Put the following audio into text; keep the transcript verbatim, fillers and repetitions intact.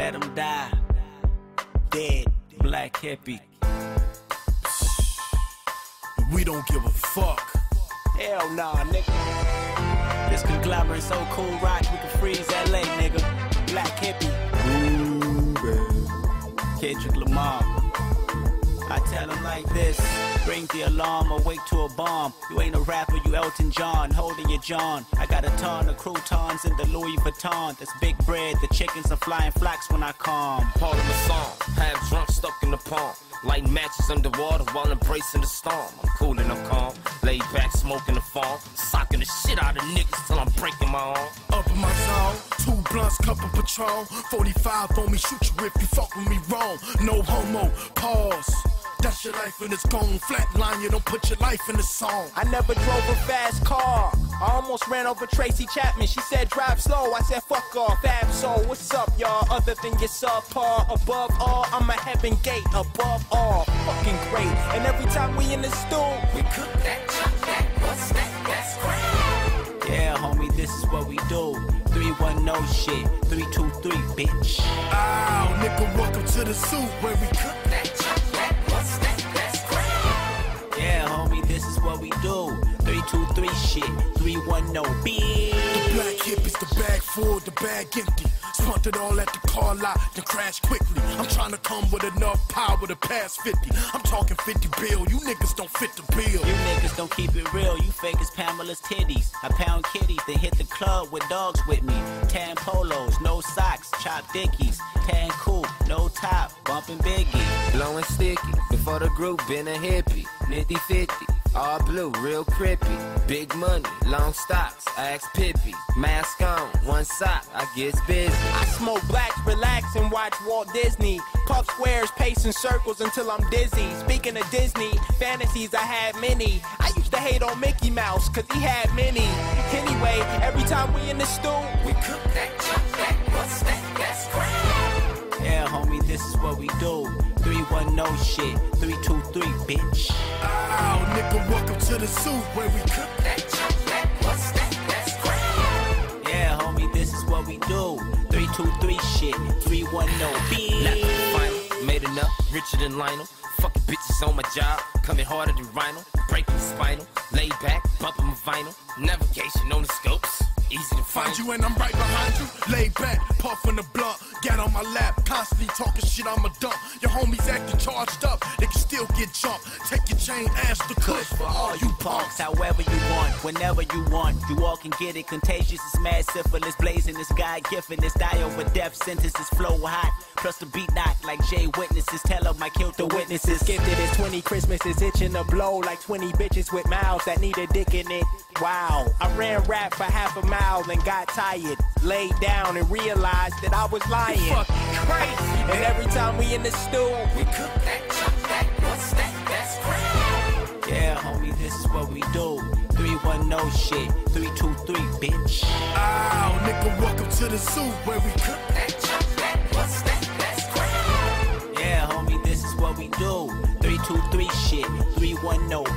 let him die. Dead, black hippie. We don't give a fuck. Hell nah, nigga. This conglomerate so cool, rock, we can freeze L A, nigga. Black hippie. Ooh, baby. Kendrick Lamar. I tell him like this: ring the alarm, awake to a bomb. You ain't a rapper, you Elton John, holding your John. I got a ton of croutons in the Louis Vuitton. That's big bread, the chickens are flying flocks when I come. Part of my song, half drunk, stuck in the palm. Lighting matches underwater while embracing the storm. I'm cool and I'm calm, laid back, smoking the farm. Socking the shit out of niggas till I'm breaking my arm. Up in my zone, two blunts, cup of Patron. forty-five on me, shoot you if you fuck with me wrong. No homo, pause. That's your life and it's gone. Flatline, you don't put your life in the song. I never drove a fast car. I almost ran over Tracy Chapman. She said drive slow. I said fuck off. Fab Soul, what's up, y'all? Other than your subpar. Above all, I'm a heaven gate. Above all, fucking great. And every time we in the stool, we cook that, chop that, what's that? That's great. Yeah, homie, this is what we do. three one no shit. three two three, bitch. Ow, nigga, welcome to the soup where we cook that, chop that, what's that? That's great. Yeah, homie, this is what we do. three two three shit. three one no, bitch. The black hippies, the bag full, the bag empty. Spunt it all at the car lot, then crash quickly. I'm trying to come with enough power to pass fifty. I'm talking fifty bill, you niggas don't fit the bill. You niggas don't keep it real, you fake as Pamela's titties. I pound kitties, then hit the club with dogs with me. Tan polos, no socks, chop dickies. Tan cool, no top, bumping Biggie. Blowing sticky, before the group been a hippie. Nifty fifty, all blue, real crippy. Big money, long stocks, ask Hippy. Mask on, one sock, I get busy. I smoke blacks, relax, and watch Walt Disney. Puff squares, pacing circles until I'm dizzy. Speaking of Disney, fantasies, I had many. I used to hate on Mickey Mouse, cause he had many. Anyway, every time we in the stool, we cook that, chop that, what's that? That's great. Yeah, homie, this is what we do. three one no shit. three two three, bitch. Ow, nigga, welcome to the soup where we cook that, chop that, what's that? That's great. Yeah, homie, this is what we do. three two three shit. three one no, bitch. Not the final, made enough, richer than Lionel. Fucking bitches on my job, coming harder than Rhino. Breaking the spinal, laid back, bumping my vinyl. Navigation on the scopes, easy to find Find you and I'm right behind you. Laid back, puffing the blunt. Got on my lap, constantly talking shit, I'm a dump. Your homies acting charged up, they can still get jumped. Take your chain, ask the kush for all you punks. However you want, whenever you want, you all can get it. Contagious is mad syphilis, blazing this guy, gifting this die over death sentences, flow hot. Plus the beat knock like Jay Witnesses, tell them I killed the witnesses. Gifted as twenty Christmases, itching to blow like twenty bitches with mouths that need a dick in it. Wow, I ran rap for half a mile and got tired. Laid down and realized that I was lying. Fucking crazy, And every time we in the stool, we cook that, chop that, what's that? That's great. Yeah, homie, this is what we do. three one no shit. three two three, bitch. Ow, nigga, welcome to the soup where we cook that, chop that, what's that? That's great. Yeah, homie, this is what we do. three two three shit. three one no,